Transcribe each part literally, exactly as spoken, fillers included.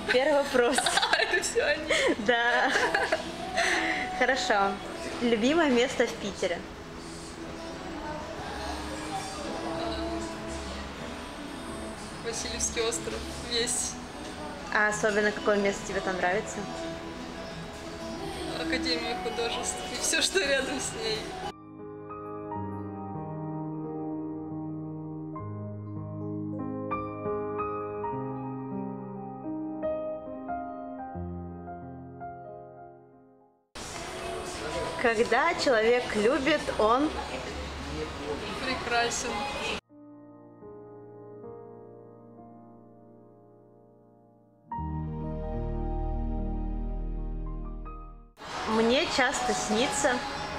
Первый вопрос. Это все они? Да. Хорошо. Любимое место в Питере? Васильевский остров. Весь. А особенно какое место тебе там нравится? Академия художеств. И все, что рядом с ней. Когда человек любит, он Прекрасен. мне часто снится.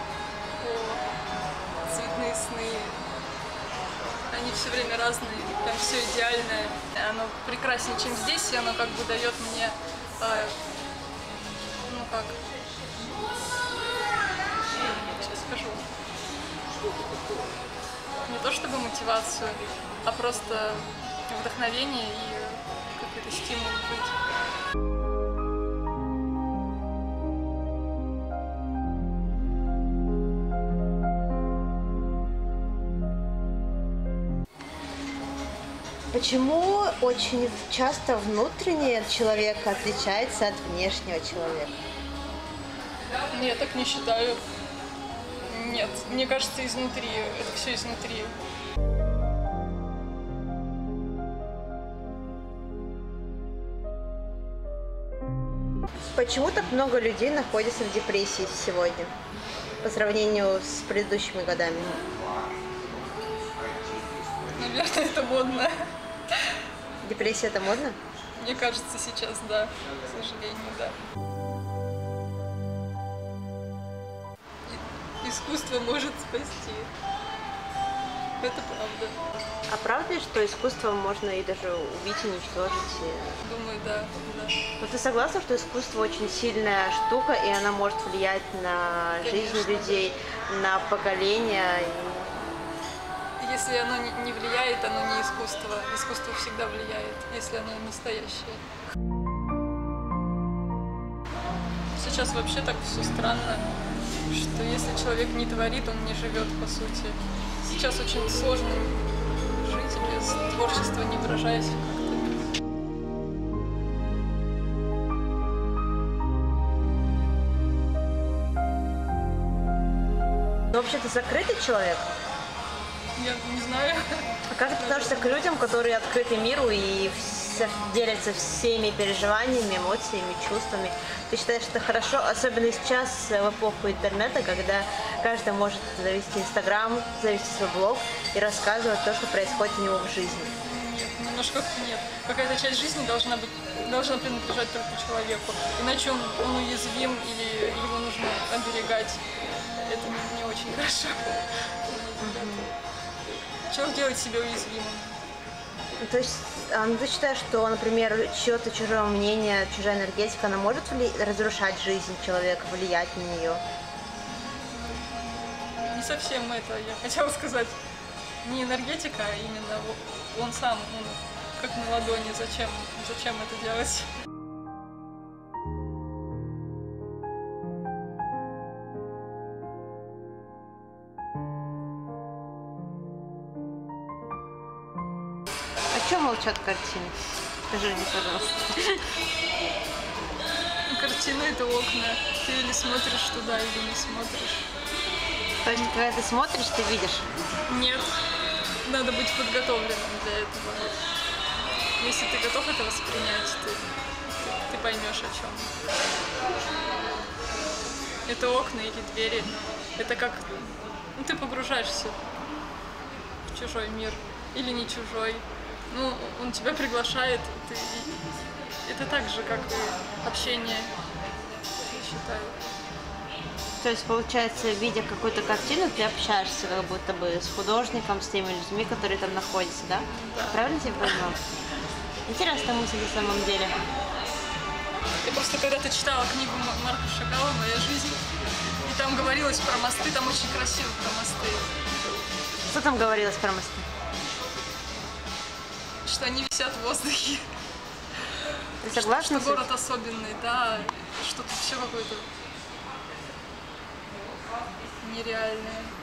О, цветные сны. Они все время разные, там все идеальное. Оно прекраснее, чем здесь, и оно как бы дает мне, э, ну как, сейчас скажу, не то чтобы мотивацию, а просто вдохновение и какой-то стимул быть. Почему очень часто внутреннее человека отличается от внешнего человека? Я так не считаю. Нет, мне кажется, изнутри. Это все изнутри. Почему так много людей находится в депрессии сегодня по сравнению с предыдущими годами? Наверное, это модно. Депрессия — это модно? Мне кажется, сейчас, да. К сожалению, да. И- искусство может спасти. Это правда. А правда ли, что искусством можно и даже убить, уничтожить? Думаю, да. да. Но ты согласна, что искусство очень сильная штука, и она может влиять на Конечно. жизнь людей, на поколения? Если оно не не влияет, оно не искусство. Искусство всегда влияет, если оно настоящее. Сейчас вообще так все странно, что если человек не творит, он не живет, по сути. Сейчас очень сложно жить без творчества, не выражаясь как-то. Но вообще ты закрытый человек? Я не знаю. А как ты относишься к людям, которые открыты миру и все, делятся всеми переживаниями, эмоциями, чувствами? Ты считаешь, это хорошо, особенно сейчас, в эпоху интернета, когда каждый может завести Инстаграм, завести свой блог и рассказывать то, что происходит у него в жизни? Нет, немножко нет. Какая-то часть жизни должна быть, должна принадлежать только человеку. Иначе он, он уязвим или его нужно оберегать. Это не, не очень хорошо. Человек делает себя уязвимым. То есть а, ну, ты считаешь, что, например, чье-то чужое мнение, чужая энергетика, она может вли- разрушать жизнь человека, влиять на нее? Не совсем это, я хотела сказать. Не энергетика, а именно он сам, он как на ладони. Зачем, зачем это делать? О чем молчат картины? Скажи мне, пожалуйста. Картина — это окна. Ты или смотришь туда, или не смотришь. То есть, когда ты смотришь, ты видишь? Нет. Надо быть подготовленным для этого. Если ты готов это воспринять, ты, ты, ты поймешь, о чем. Это окна или двери. Это как... Ну, ты погружаешься в чужой мир. Или не чужой. Ну, он тебя приглашает. Ты... Это так же, как и общение, я считаю. То есть, получается, видя какую-то картину, ты общаешься как будто бы с художником, с теми людьми, которые там находятся, да? Да. Правильно я тебя понимаю? Интересная мысль на самом деле. Я просто когда-то читала книгу Марка Шагала «Моя жизнь», и там говорилось про мосты, там очень красиво про мосты. Что там говорилось про мосты? Что они висят в воздухе. Ты Что, согласна что с этим? город особенный, да, что тут все какое-то нереальное.